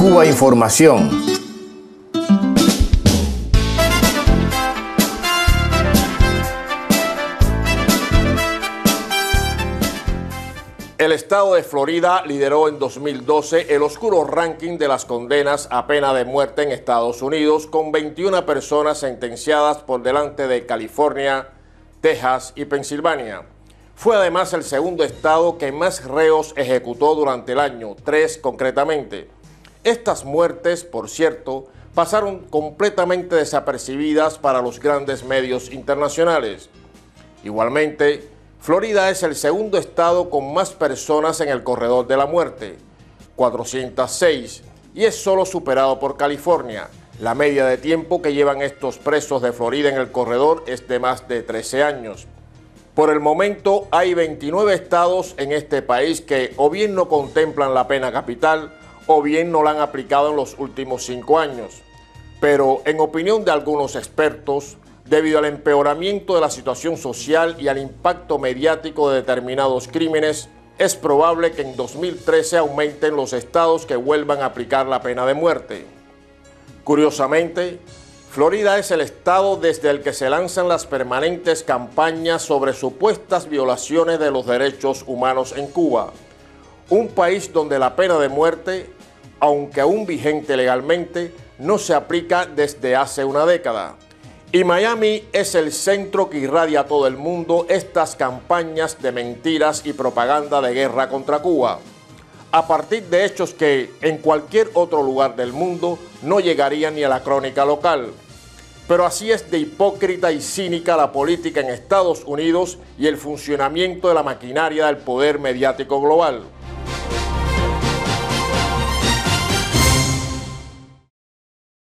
Cuba Información. El estado de Florida lideró en 2012 el oscuro ranking de las condenas a pena de muerte en Estados Unidos, con 21 personas sentenciadas por delante de California, Texas y Pensilvania. Fue además el segundo estado que más reos ejecutó durante el año, 3 concretamente. Estas muertes, por cierto, pasaron completamente desapercibidas para los grandes medios internacionales. Igualmente, Florida es el segundo estado con más personas en el corredor de la muerte, 406, y es solo superado por California. La media de tiempo que llevan estos presos de Florida en el corredor es de más de 13 años. Por el momento hay 29 estados en este país que o bien no contemplan la pena capital o bien no la han aplicado en los últimos 5 años. Pero en opinión de algunos expertos, debido al empeoramiento de la situación social y al impacto mediático de determinados crímenes, es probable que en 2013 aumenten los estados que vuelvan a aplicar la pena de muerte. Curiosamente, Florida es el estado desde el que se lanzan las permanentes campañas sobre supuestas violaciones de los derechos humanos en Cuba, un país donde la pena de muerte, aunque aún vigente legalmente, no se aplica desde hace una década. Y Miami es el centro que irradia a todo el mundo estas campañas de mentiras y propaganda de guerra contra Cuba, a partir de hechos que en cualquier otro lugar del mundo no llegarían ni a la crónica local. Pero así es de hipócrita y cínica la política en Estados Unidos y el funcionamiento de la maquinaria del poder mediático global.